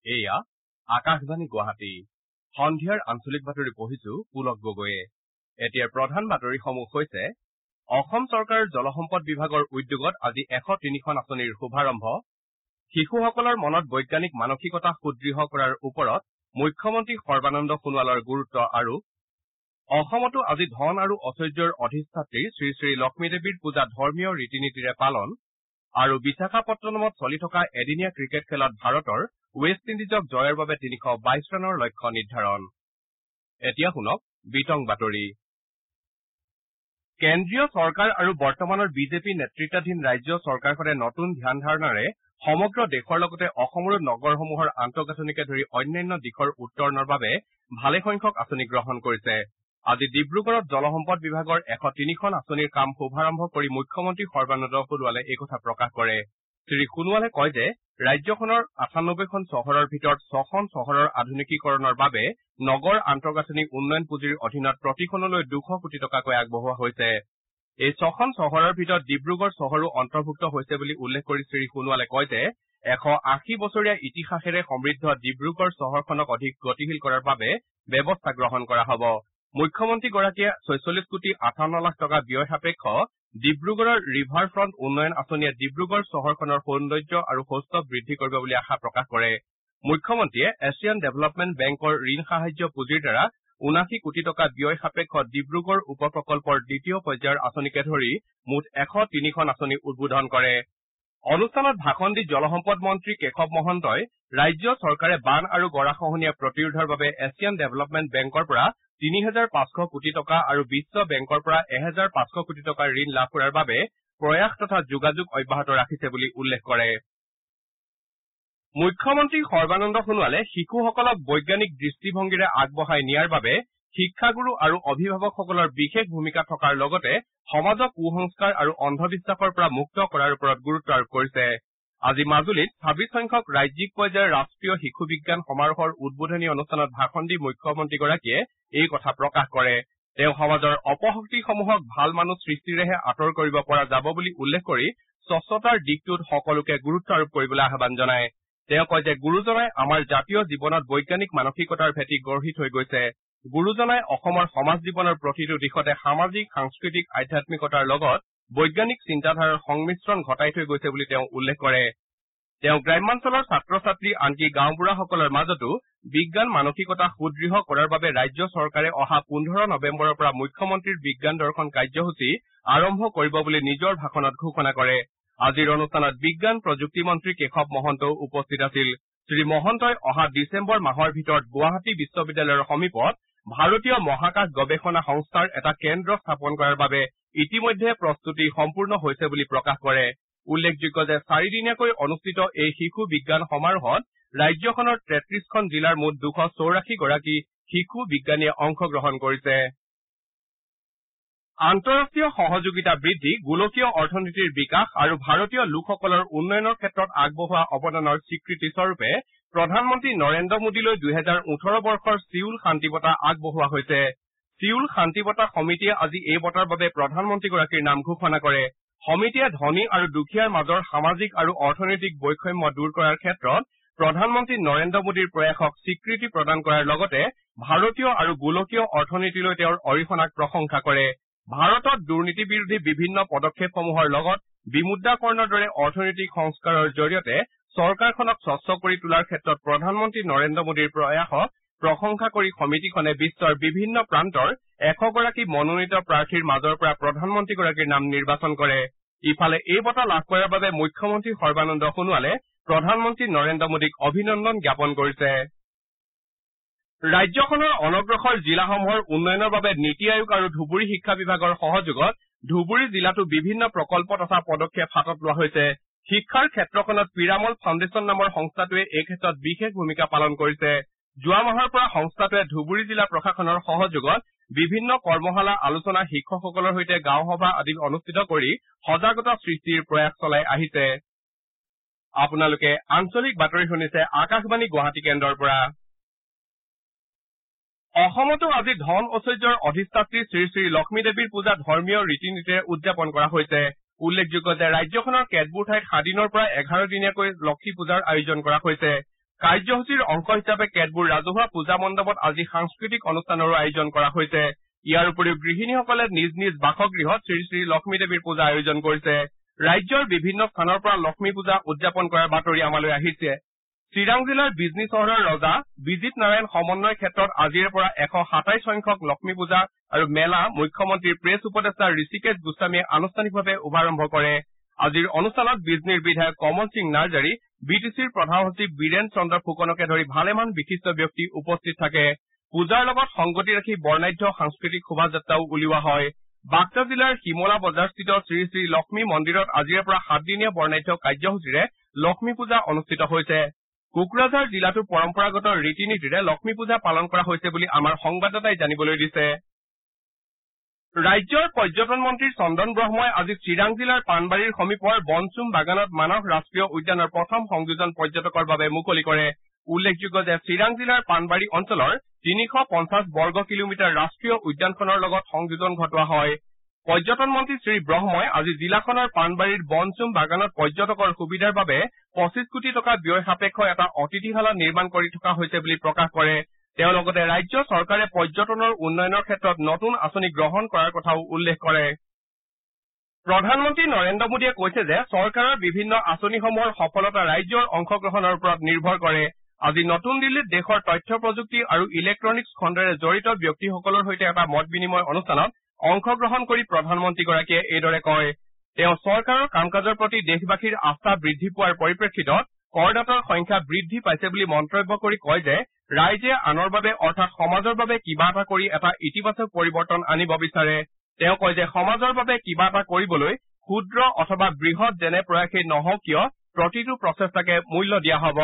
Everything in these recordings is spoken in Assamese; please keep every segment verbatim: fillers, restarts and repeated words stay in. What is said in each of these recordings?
এয়া আকাশবাণী গুৱাহাটী সন্ধিয়াৰ আঞ্চলিক বাতৰি পঢ়িছো পুলক গগৈয়ে এতিয়াৰ প্ৰধান বাতৰিসমূহ হৈছে অসম চৰকাৰৰ জলসম্পদ বিভাগৰ উদ্যোগত আজি এশ তিনিখন আঁচনিৰ শুভাৰম্ভ শিশুসকলৰ মনত বৈজ্ঞানিক মানসিকতা সুদৃঢ় কৰাৰ ওপৰত মুখ্যমন্ত্ৰী সৰ্বানন্দ সোণোৱালৰ গুৰুত্ব আৰু অসমতো আজি ধন আৰু ঐশ্বৰ্যৰ অধিষ্ঠাত্ৰী শ্ৰী শ্ৰী লক্ষ্মী দেৱীৰ পূজা ধৰ্মীয় ৰীতি নীতিৰে পালন আৰু বিশাখাপট্টনমত চলি থকা এদিনীয়া ক্ৰিকেট খেলত ভাৰতৰ ৱেষ্ট ইণ্ডিজক জয়ৰ বাবে তিনিশ বাইশ ৰানৰ লক্ষ্য নিৰ্ধাৰণ এতিয়া শুনক বিতং বাতৰি কেন্দ্ৰীয় চৰকাৰ আৰু বৰ্তমানৰ বিজেপি নেতৃত্বাধীন ৰাজ্য চৰকাৰখনে নতুন ধ্যান ধাৰণাৰে সমগ্ৰ দেশৰ লগতে অসমৰো নগৰসমূহৰ আন্তঃগাঁথনিকে ধৰি অন্যান্য দিশৰ উত্তৰণৰ বাবে ভালেসংখ্যক আঁচনি গ্ৰহণ কৰিছে আজি ডিব্ৰুগড়ত জলসম্পদ বিভাগৰ এশ তিনিখন আঁচনিৰ কাম শুভাৰম্ভ কৰি মুখ্যমন্ত্ৰী সৰ্বানন্দ সোণোৱালে এই কথা প্ৰকাশ কৰে শ্ৰীসোণোৱালে কয় যে ৰাজ্যখনৰ আঠানব্বৈখন চহৰৰ ভিতৰত ছখন চহৰৰ আধুনিকীকৰণৰ বাবে নগৰ আন্তঃগাঁথনি উন্নয়ন পুঁজিৰ অধীনত প্ৰতিখনলৈ দুশ কোটি টকাকৈ আগবঢ়োৱা হৈছে এই ছখন চহৰৰ ভিতৰত ডিব্ৰুগড় চহৰো অন্তৰ্ভুক্ত হৈছে বুলি উল্লেখ কৰি শ্ৰীসোণোৱালে কয় যে এশ আশী বছৰীয়া ইতিহাসেৰে সমৃদ্ধ ডিব্ৰুগড় চহৰখনক অধিক গতিশীল কৰাৰ বাবে ব্যৱস্থা গ্ৰহণ কৰা হ'ব মুখ্যমন্ত্ৰীগৰাকীয়ে ছয়চল্লিশ কোটি আঠাৱন্ন লাখ টকা ব্যয় সাপেক্ষ ডিব্ৰুগড়ৰ ৰিভাৰ ফ্ৰণ্ট উন্নয়ন আঁচনিয়ে ডিব্ৰুগড় চহৰখনৰ সৌন্দৰ্য আৰু সৌষ্ঠৱ বৃদ্ধি কৰিব বুলি আশা প্ৰকাশ কৰে মুখ্যমন্ত্ৰীয়ে এছিয়ান ডেভেলপমেণ্ট বেংকৰ ঋণ সাহায্য পুঁজিৰ দ্বাৰা উনাশী কোটি টকা ব্যয় সাপেক্ষ ডিব্ৰুগড় উপ প্ৰকল্পৰ দ্বিতীয় পৰ্যায়ৰ আঁচনিকে ধৰি মুঠ এশ তিনিখন আঁচনি উদ্বোধন কৰে অনুষ্ঠানত ভাষণ দি জলসম্পদ মন্ত্ৰী কেশৱ মহন্তই ৰাজ্য চৰকাৰে বান আৰু গৰাখহনীয়া প্ৰতিৰোধৰ বাবে এছিয়ান ডেভেলপমেণ্ট বেংকৰ পৰা তিনি হাজাৰ পাঁচশ কোটি টকা আৰু বিশ্ব বেংকৰ পৰা এহেজাৰ পাঁচশ কোটি টকাৰ ঋণ লাভ কৰাৰ বাবে প্ৰয়াস তথা যোগাযোগ অব্যাহত ৰাখিছে বুলি উল্লেখ কৰে মুখ্যমন্ত্ৰী সৰ্বানন্দ সোণোৱালে শিশুসকলক বৈজ্ঞানিক দৃষ্টিভংগীৰে আগবঢ়াই নিয়াৰ বাবে শিক্ষাগুৰু আৰু অভিভাৱকসকলৰ বিশেষ ভূমিকা থকাৰ লগতে সমাজক কুসংস্কাৰ আৰু অন্ধবিশ্বাসৰ পৰা মুক্ত কৰাৰ ওপৰত গুৰুত্ব আৰোপ কৰিছে আজি মাজুলীত ছাব্বিছ সংখ্যক ৰাজ্যিক পৰ্যায়ৰ ৰাষ্ট্ৰীয় শিশু বিজ্ঞান সমাৰোহৰ উদ্বোধনী অনুষ্ঠানত ভাষণ দি মুখ্যমন্ত্ৰীগৰাকীয়ে এই কথা প্ৰকাশ কৰে তেওঁ সমাজৰ অপশক্তিসমূহক ভাল মানুহ সৃষ্টিৰেহে আঁতৰ কৰিব পৰা যাব বুলি উল্লেখ কৰি স্বচ্ছতাৰ দিশটোত সকলোকে গুৰুত্ব আৰোপ কৰিবলৈ আহ্বান জনায় তেওঁ কয় যে গুৰুজনাই আমাৰ জাতীয় জীৱনত বৈজ্ঞানিক মানসিকতাৰ ভেটি গঢ়ি থৈ গৈছে গুৰুজনাই অসমৰ সমাজ জীৱনৰ প্ৰতিটো দিশতে সামাজিক সাংস্কৃতিক আধ্যাত্মিকতাৰ লগত বৈজ্ঞানিক চিন্তাধাৰাৰ সংমিশ্ৰণ ঘটাই থৈ গৈছে বুলি তেওঁ উল্লেখ কৰে তেওঁ গ্ৰাম্যাঞ্চলৰ ছাত্ৰ ছাত্ৰী আনকি গাঁওবুঢ়াসকলৰ মাজতো বিজ্ঞান মানসিকতা সুদৃঢ় কৰাৰ বাবে ৰাজ্য চৰকাৰে অহা পোন্ধৰ নৱেম্বৰৰ পৰা মুখ্যমন্ত্ৰীৰ বিজ্ঞান দৰ্শন কাৰ্যসূচী আৰম্ভ কৰিব বুলি নিজৰ ভাষণত ঘোষণা কৰে আজিৰ অনুষ্ঠানত বিজ্ঞান প্ৰযুক্তি মন্ত্ৰী কেশৱ মহন্তও উপস্থিত আছিল শ্ৰীমহন্তই অহা ডিচেম্বৰ মাহৰ ভিতৰত গুৱাহাটী বিশ্ববিদ্যালয়ৰ সমীপত ভাৰতীয় মহাকাশ গৱেষণা সংস্থাৰ এটা কেন্দ্ৰ স্থাপন কৰাৰ বাবে ইতিমধ্যে প্ৰস্তুতি সম্পূৰ্ণ হৈছে বুলি প্ৰকাশ কৰে উল্লেখযোগ্য যে চাৰিদিনীয়াকৈ অনুষ্ঠিত এই শিশু বিজ্ঞান সমাৰোহত ৰাজ্যখনৰ তেত্ৰিশখন জিলাৰ মুঠ দুশ চৌৰাশী গৰাকী শিশু বিজ্ঞানীয়ে অংশগ্ৰহণ কৰিছে আন্তঃৰাষ্ট্ৰীয় সহযোগিতা বৃদ্ধি গোলকীয় অৰ্থনীতিৰ বিকাশ আৰু ভাৰতীয় লোকসকলৰ উন্নয়নৰ ক্ষেত্ৰত আগবঢ়োৱা অৱদানৰ স্বীকৃতি স্বৰূপে প্ৰধানমন্ত্ৰী নৰেন্দ্ৰ মোদীলৈ দুহেজাৰ ওঠৰ বৰ্ষৰ ছিউল শান্তি বঁটা আগবঢ়োৱা হৈছে ছিউল শান্তি বঁটা সমিতিয়ে আজি এই বঁটাৰ বাবে প্ৰধানমন্ত্ৰীগৰাকীৰ নাম ঘোষণা কৰে সমিতিয়ে ধনী আৰু দুখীয়াৰ মাজৰ সামাজিক আৰু অৰ্থনৈতিক বৈষম্য দূৰ কৰাৰ ক্ষেত্ৰত প্ৰধানমন্ত্ৰী নৰেন্দ্ৰ মোদীৰ প্ৰয়াসক স্বীকৃতি প্ৰদান কৰাৰ লগতে ভাৰতীয় আৰু গোলকীয় অৰ্থনীতিলৈ তেওঁৰ অৰিহণাক প্ৰশংসা কৰে ভাৰতত দুৰ্নীতি বিৰোধী বিভিন্ন পদক্ষেপসমূহৰ লগত বিমুদ্ৰাকৰণৰ দৰে অৰ্থনৈতিক সংস্কাৰৰ জৰিয়তে চৰকাৰখনক স্বচ্ছ কৰি তোলাৰ ক্ষেত্ৰত প্ৰধানমন্ত্ৰী নৰেন্দ্ৰ মোদীৰ প্ৰয়াসক প্ৰশংসা কৰি সমিতিখনে বিশ্বৰ বিভিন্ন প্ৰান্তৰ এশগৰাকী মনোনীত প্ৰাৰ্থীৰ মাজৰ পৰা প্ৰধানমন্ত্ৰীগৰাকীৰ নাম নিৰ্বাচন কৰে ইফালে এই বঁটা লাভ কৰাৰ বাবে মুখ্যমন্ত্ৰী সৰ্বানন্দ সোণোৱালে প্ৰধানমন্ত্ৰী নৰেন্দ্ৰ মোদীক অভিনন্দন জ্ঞাপন কৰিছে ৰাজ্যখনৰ অনগ্ৰসৰ জিলাসমূহৰ উন্নয়নৰ বাবে নীতি আয়োগ আৰু ধুবুৰী শিক্ষা বিভাগৰ সহযোগত ধুবুৰী জিলাতো বিভিন্ন প্ৰকল্প তথা পদক্ষেপ হাতত লোৱা হৈছে শিক্ষাৰ ক্ষেত্ৰখনত পিৰামল ফাউণ্ডেশ্যন নামৰ সংস্থাটোৱে এই ক্ষেত্ৰত বিশেষ ভূমিকা পালন কৰিছে যোৱা মাহৰ পৰা সংস্থাটোৱে ধুবুৰী জিলা প্ৰশাসনৰ সহযোগত বিভিন্ন কৰ্মশালা আলোচনা শিক্ষকসকলৰ সৈতে গাঁও সভা আদি অনুষ্ঠিত কৰি সজাগতা সৃষ্টিৰ প্ৰয়াস চলাই আহিছে আপোনালোকে আঞ্চলিক বাতৰি শুনিছে আকাশবাণী গুৱাহাটী কেন্দ্ৰৰ পৰা অসমতো আজি ধন ঐশ্বৰ্যৰ অধিষ্ঠাত্ৰী শ্ৰী শ্ৰী লক্ষ্মী দেৱীৰ পূজা ধৰ্মীয় ৰীতি নীতিৰে উদযাপন কৰা হৈছে উল্লেখযোগ্য যে ৰাজ্যখনৰ কেতবোৰ ঠাইত সাদিনৰ পৰা এঘাৰ দিনীয়াকৈ লক্ষ্মী পূজাৰ আয়োজন কৰা হৈছে কাৰ্যসূচীৰ অংশ হিচাপে কেতবোৰ ৰাজহুৱা পূজা মণ্ডপত আজি সাংস্কৃতিক অনুষ্ঠানৰো আয়োজন কৰা হৈছে। ইয়াৰ উপৰিও গৃহিণীসকলে নিজ নিজ বাসগৃহত শ্ৰী শ্ৰী লক্ষ্মী দেৱীৰ পূজা আয়োজন কৰিছে। ৰাজ্যৰ বিভিন্ন স্থানৰ পৰা লক্ষ্মী পূজা উদযাপন কৰাৰ বাতৰি আমালৈ আহিছে। চিৰাং জিলাৰ বিজনী চহৰৰ ৰজা বিজিত নাৰায়ণ সমন্বয় ক্ষেত্ৰত আজিৰে পৰা এশ সাতাইশ সংখ্যক লক্ষ্মী পূজা আৰু মেলা মুখ্যমন্ত্ৰীৰ প্ৰেছ উপদেষ্টা ঋষিকেশ গোস্বামীয়ে আনুষ্ঠানিকভাৱে শুভাৰম্ভ কৰে। আজিৰ অনুষ্ঠানত বিজনীৰ বিধায়ক কমল সিং নাৰ্জাৰী, বি টি চিৰ প্ৰধান সচিব বীৰেন চন্দ্ৰ ফুকনকে ধৰি ভালেমান বিশিষ্ট ব্যক্তি উপস্থিত থাকে। পূজাৰ লগত সংগতি ৰাখি বৰ্ণাঢ্য সাংস্কৃতিক শোভাযাত্ৰাও উলিওৱা হয়। বাক্সা জিলাৰ শিমলা বজাৰস্থিত শ্ৰী শ্ৰী লক্ষ্মী মন্দিৰত আজিৰে পৰা সাতদিনীয়া বৰ্ণাঢ্য কাৰ্যসূচীৰে লক্ষ্মী পূজা অনুষ্ঠিত হৈছে। কোকৰাঝাৰ জিলাতো পৰম্পৰাগত ৰীতি নীতিৰে লক্ষ্মী পূজা পালন কৰা হৈছে বুলি আমাৰ সংবাদদাতাই জানিবলৈ দিছে। ৰাজ্যৰ পৰ্যটন মন্ত্ৰী চন্দন ব্ৰহ্মই আজি চিৰাং জিলাৰ পাণবাৰীৰ সমীপৰ বনচুম বাগানত মানস ৰাষ্ট্ৰীয় উদ্যানৰ প্ৰথম সংযোজন পৰ্যটকৰ বাবে মুকলি কৰে। উল্লেখযোগ্য যে চিৰাং জিলাৰ পাণবাৰী অঞ্চলৰ তিনিশ পঞ্চাছ বৰ্গ কিলোমিটাৰ ৰাষ্ট্ৰীয় উদ্যানখনৰ লগত সংযোজন ঘটোৱা হয়। পৰ্যটন মন্ত্ৰী শ্ৰী ব্ৰহ্মই আজি জিলাখনৰ পাণবাৰীৰ বনচুম বাগানত পৰ্যটকৰ সুবিধাৰ বাবে পঁচিছ কোটি টকা ব্যয় সাপেক্ষ এটা অতিথিশালা নিৰ্মাণ কৰি থকা হৈছে বুলি প্ৰকাশ কৰে। তেওঁ লগতে ৰাজ্য চৰকাৰে পৰ্যটনৰ উন্নয়নৰ ক্ষেত্ৰত নতুন আঁচনি গ্ৰহণ কৰাৰ কথাও উল্লেখ কৰে। প্ৰধানমন্ত্ৰী নৰেন্দ্ৰ মোদীয়ে কৈছে যে চৰকাৰৰ বিভিন্ন আঁচনিসমূহৰ সফলতা ৰাইজৰ অংশগ্ৰহণৰ ওপৰত নিৰ্ভৰ কৰে। আজি নতুন দিল্লীত দেশৰ তথ্য প্ৰযুক্তি আৰু ইলেক্ট্ৰনিকছ খণ্ডেৰে জড়িত ব্যক্তিসকলৰ সৈতে এটা মত বিনিময় অনুষ্ঠানত অংশগ্ৰহণ কৰি প্ৰধানমন্ত্ৰীগৰাকীয়ে এইদৰে কয়। তেওঁ চৰকাৰৰ কাম কাজৰ প্ৰতি দেশবাসীৰ আস্থা বৃদ্ধি পোৱাৰ পৰিপ্ৰেক্ষিতত কৰদাতাৰ সংখ্যা বৃদ্ধি পাইছে বুলি মন্তব্য কৰি কয় যে ৰাইজে আনৰ বাবে অৰ্থাৎ সমাজৰ বাবে কিবা এটা কৰি এটা ইতিবাচক পৰিৱৰ্তন আনিব বিচাৰে। তেওঁ কয় যে সমাজৰ বাবে কিবা এটা কৰিবলৈ ক্ষুদ্ৰ অথবা বৃহৎ যেনে প্ৰয়াসেই নহওক কিয় প্ৰতিটো প্ৰচেষ্টাকে মূল্য দিয়া হ'ব।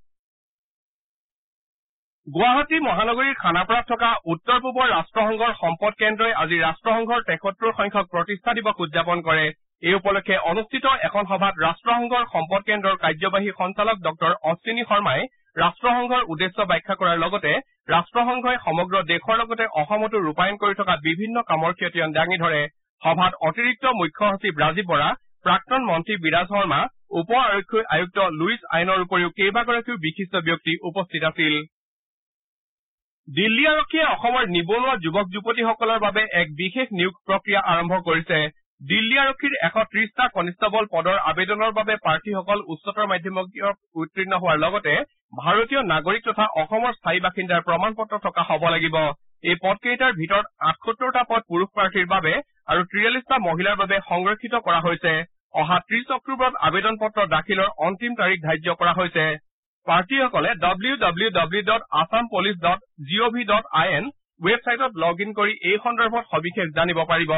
গুৱাহাটী মহানগৰীৰ খানাপাৰাত থকা উত্তৰ পূবৰ ৰাষ্ট্ৰসংঘৰ সম্পদ কেন্দ্ৰই আজি ৰাষ্ট্ৰসংঘৰ তেসত্তৰ সংখ্যক প্ৰতিষ্ঠা দিৱস উদযাপন কৰে। এই উপলক্ষে অনুষ্ঠিত এখন সভাত ৰাষ্ট্ৰসংঘৰ সম্পদ কেন্দ্ৰৰ কাৰ্যবাহী সঞ্চালক ডক্টৰ অশ্বিনী শৰ্মাই ৰাষ্ট্ৰসংঘৰ উদ্দেশ্য ব্যাখ্যা কৰাৰ লগতে ৰাষ্ট্ৰসংঘই সমগ্ৰ দেশৰ লগতে অসমতো ৰূপায়ণ কৰি থকা বিভিন্ন কামৰ ক্ষতিয়ন দাঙি ধৰে। সভাত অতিৰিক্ত মুখ্য সচিব ৰাজীৱ বৰা, প্ৰাক্তন মন্ত্ৰী বিৰাজ শৰ্মা, উপ আৰক্ষী আয়ুক্ত লুইচ আইনৰ উপৰিও কেইবাগৰাকীও বিশিষ্ট ব্যক্তি উপস্থিত আছিল। দিল্লী আৰক্ষীয়ে অসমৰ নিবনুৱা যুৱক যুৱতীসকলৰ বাবে এক বিশেষ নিয়োগ প্ৰক্ৰিয়া আৰম্ভ কৰিছে। দিল্লী আৰক্ষীৰ এশ ত্ৰিশটা কনিষ্টবল পদৰ আবেদনৰ বাবে প্ৰাৰ্থীসকল উচ্চতৰ মাধ্যমিকত উত্তীৰ্ণ হোৱাৰ লগতে ভাৰতীয় নাগৰিক তথা অসমৰ স্থায়ী বাসিন্দাৰ প্ৰমাণ পত্ৰ থকা হ'ব লাগিব। এই পদকেইটাৰ ভিতৰত আঠসত্তৰটা পদ পুৰুষ প্ৰাৰ্থীৰ বাবে আৰু ত্ৰিয়াল্লিছটা মহিলাৰ বাবে সংৰক্ষিত কৰা হৈছে। অহা ত্ৰিশ অক্টোবৰত আবেদন পত্ৰ দাখিলৰ অন্তিম তাৰিখ ধাৰ্য কৰা হৈছে। প্ৰাৰ্থীসকলে W W W dot Assam police dot G O' V dot I N ৱেবছাইটত লগ ইন কৰি এই সন্দৰ্ভত সবিশেষ জানিব পাৰিব।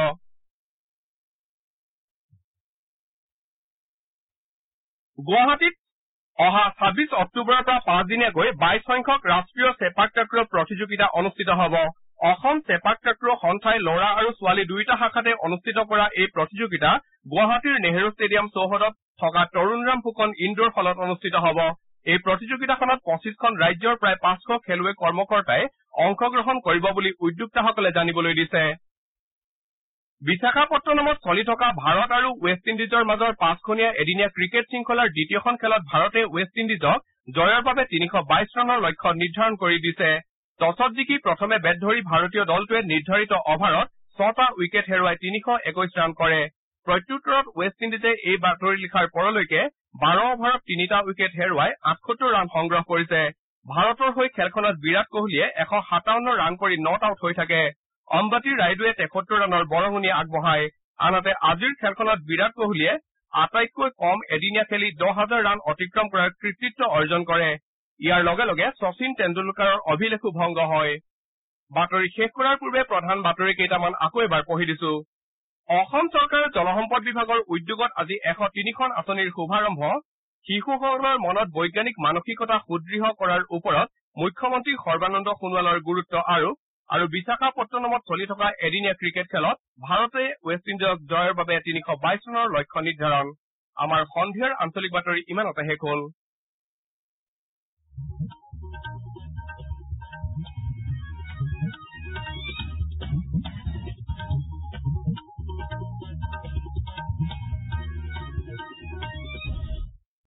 গুৱাহাটীত অহা ছাব্বিছ অক্টোবৰৰ পৰা পাঁচদিনীয়াকৈ বাইশ সংখ্যক ৰাষ্ট্ৰীয় চেপাক টাক্ৰ প্ৰতিযোগিতা অনুষ্ঠিত হ'ব। অসম চেপাক টাক্ৰ সন্থাই ল'ৰা আৰু ছোৱালী দুয়োটা শাখাতে অনুষ্ঠিত কৰা এই প্ৰতিযোগিতা গুৱাহাটীৰ নেহৰু ষ্টেডিয়াম চৌহদত থকা তৰুণৰাম ফুকন ইনডোৰ হলত অনুষ্ঠিত হ'ব। এই প্ৰতিযোগিতাখনত পঁচিছখন ৰাজ্যৰ প্ৰায় পাঁচশ খেলুৱৈ কৰ্মকৰ্তাই অংশগ্ৰহণ কৰিব বুলি উদ্যোক্তাসকলে জানিবলৈ দিছে। বিশাখাপট্টনমত চলি থকা ভাৰত আৰু ৱেষ্ট ইণ্ডিজৰ মাজৰ পাঁচখনীয়া এদিনীয়া ক্ৰিকেট শৃংখলাৰ দ্বিতীয়খন খেলত ভাৰতে ৱেষ্ট ইণ্ডিজক জয়ৰ বাবে তিনিশ বাইশ ৰানৰ লক্ষ্য নিৰ্ধাৰণ কৰি দিছে। টছত জিকি প্ৰথমে বেট ধৰি ভাৰতীয় দলটোৱে নিৰ্ধাৰিত অভাৰত ছটা উইকেট হেৰুৱাই তিনিশ একৈশ ৰান কৰে। প্ৰত্যুত্তৰত ৱেষ্ট ইণ্ডিজে এই বাতৰি লিখাৰ পৰলৈকে বাৰ অভাৰত তিনিটা উইকেট হেৰুৱাই আঠসত্তৰ ৰান সংগ্ৰহ কৰিছে। ভাৰতৰ হৈ খেলখনত বিৰাট কোহলীয়ে এশ সাতাৱন্ন ৰান কৰি নট আউট হৈ থাকে। অম্বাতি ৰাইডুৱে তেসত্তৰ ৰানৰ বৰঙণি আগবঢ়ায়। আনহাতে আজিৰ খেলখনত বিৰাট কোহলীয়ে আটাইতকৈ কম এদিনীয়া খেলি দহ হাজাৰ ৰান অতিক্ৰম কৰাৰ কৃতিত্ব অৰ্জন কৰে। ইয়াৰ লগে লগে শচীন তেণ্ডুলকাৰৰ অভিলেখো ভংগ হয়। বাতৰি শেষ কৰাৰ পূৰ্বে প্ৰধান বাতৰি কেইটামান আকৌ এবাৰ পঢ়ি দিছো। অসম চৰকাৰৰ জলসম্পদ বিভাগৰ উদ্যোগত আজি এশ তিনিখন আঁচনিৰ শুভাৰম্ভ। শিশুসকলৰ মনত বৈজ্ঞানিক মানসিকতা সুদৃঢ় কৰাৰ ওপৰত মুখ্যমন্ত্ৰী সৰ্বানন্দ সোণোৱালৰ গুৰুত্ব আৰোপ। আৰু বিশাখাপট্টনমত চলি থকা এদিনীয়া ক্ৰিকেট খেলত ভাৰতে ৱেষ্ট ইণ্ডিজক জয়ৰ বাবে তিনিশ বাইশ ৰানৰ লক্ষ্য নিৰ্ধাৰণ। আমাৰ সন্ধিয়াৰ আঞ্চলিক বাতৰি ইমানতে শেষ হ'ল।